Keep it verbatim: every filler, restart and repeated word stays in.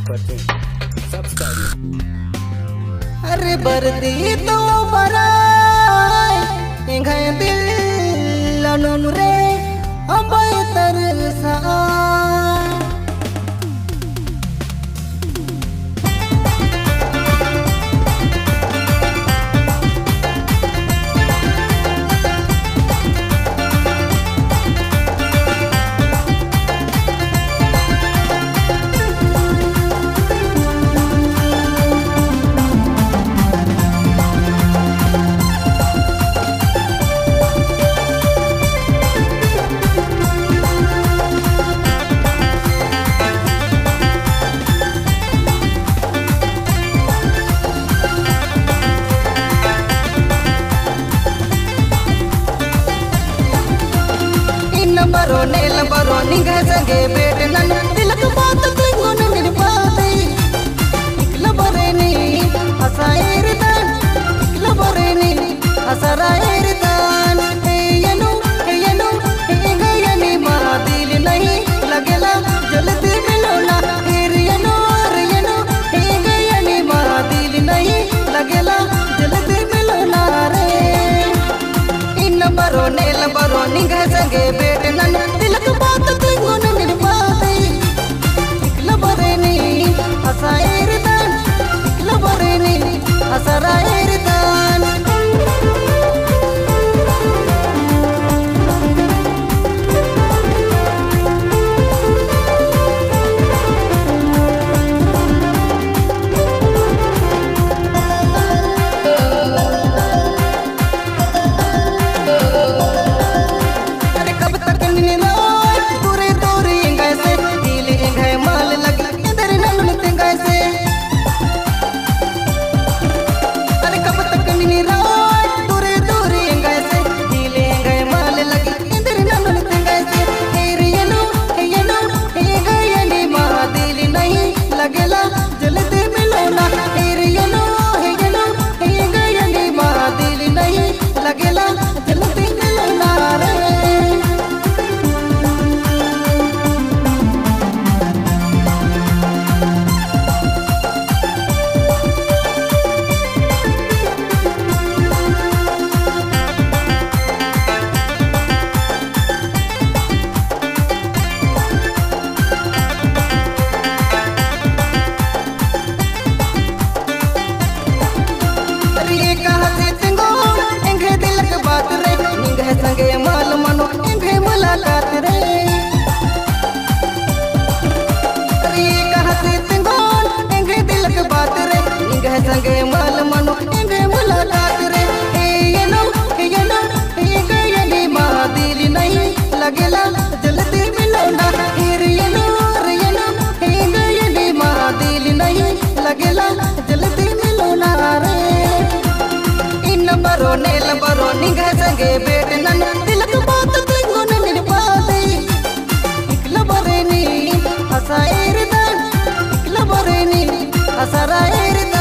करते हैं सब्सक्राइब। अरे बरदी तो बराय इंघे दिल लनुन रे अबे तरसा बरो नेल बरो निंग संगे बेट नन तिलक बात तिंगुन निन पाते इकल बरेनी हसाएर दान इकल बरेनी हसराएर दान हे यनु हे यनु हे गयनी मा दिल नहीं लगेला जल्दी मिलो ना हे यनु रे यनु हे गयनी मा दिल नहीं लगेला जल्दी मिलो ना रे इन बरो नेल बरो निंग संगे बेट नन तिलक बात तिंगुन निन पाते इकल बरेनी हसाएर दान इकल बरेनी हसराएर दान संगे माल मनो इंघे मुलाकात रे रे कहते तिंगोन इंघे दिल के बात रे इंघे संगे माल मनो इंघे मुलाकात रे हे यनो हे यनो हे गयनी मा दिल नहीं लगेला जल्दी मिलो ना हे यनो रे यनो हे गयनी मा दिल नहीं लगेला जल्दी मिलो ना रे इन बरो नेल बरो निंघे संगे बेट नन तिलक बात तिंगुन निन पाते इकल बरेनी हसाएर दान इकल बरेनी हसराएर दान।